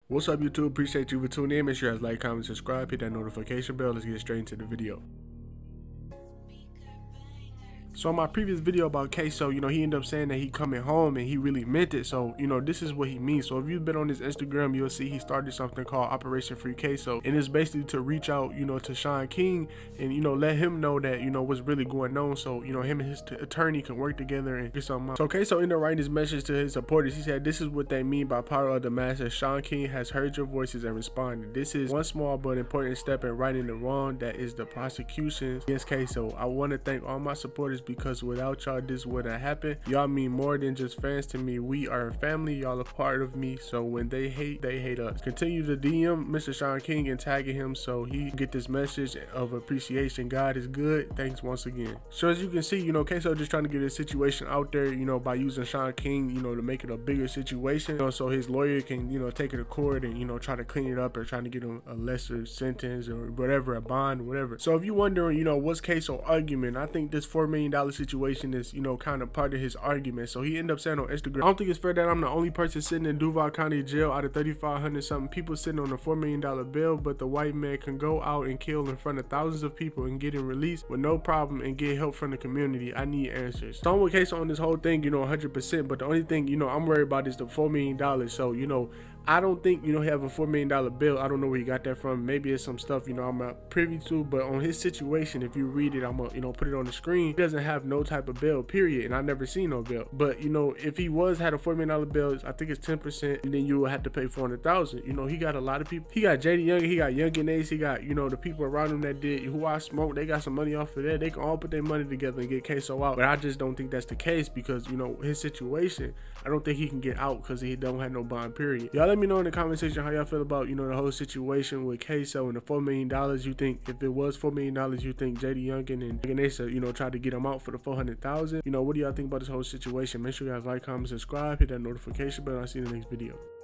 What's up, YouTube? Appreciate you for tuning in. Make sure you guys like, comment, subscribe, hit that notification bell. Let's get straight into the video. So in my previous video about Ksoo, he ended up saying that he coming home and he really meant it. So, this is what he means. So if you've been on his Instagram, you'll see he started something called Operation Free Ksoo. And it's basically to reach out, to Sean King and, let him know that, what's really going on. So, him and his attorney can work together and get something out. So Ksoo ended up writing his message to his supporters. He said, "This is what they mean by power of the masses. Sean King has heard your voices and responded. This is one small but important step in righting the wrong that is the prosecution against Ksoo. I want to thank all my supporters because without y'all this wouldn't happen. Y'all mean more than just fans to me. We are a family. Y'all a part of me. So when they hate us." Continue to DM Mr. Sean King and tagging him so he can get this message of appreciation. God is good. Thanks once again. So as you can see, Ksoo just trying to get his situation out there, by using Sean King, to make it a bigger situation, so his lawyer can, take it to court and, try to clean it up or trying to get him a lesser sentence or whatever, a bond, whatever. So if you're wondering, what's Ksoo argument, I think this $4 million situation is, kind of part of his argument. So he ended up saying on Instagram, "I don't think it's fair that I'm the only person sitting in Duval County jail out of 3,500 something people sitting on a $4 million bail, but the white man can go out and kill in front of thousands of people and get him released with no problem and get help from the community. I need answers." So I'm with Ksoo on this whole thing, 100%, but the only thing, I'm worried about is the $4 million. So, I don't think, he have a $4 million bill. I don't know where he got that from. Maybe it's some stuff, I'm not privy to, but on his situation, if you read it, I'm gonna, put it on the screen. He doesn't have no type of bill, period. And I never seen no bill. But, if he had a $4 million bill, I think it's 10%, and then you will have to pay $400,000. He got a lot of people. He got JD Young, he got Young and Ace, he got, the people around him that did Who I Smoke. They got some money off of that. They can all put their money together and get Ksoo out. But I just don't think that's the case because, his situation, I don't think he can get out because he don't have no bond, period. Y'all let me know in the comment section how y'all feel about, the whole situation with Ksoo and the $4 million. You think if it was $4 million, you think JD Youngin and Asa, tried to get him out for the $400,000? What do y'all think about this whole situation? Make sure you guys like, comment, subscribe, hit that notification bell. I'll see you in the next video.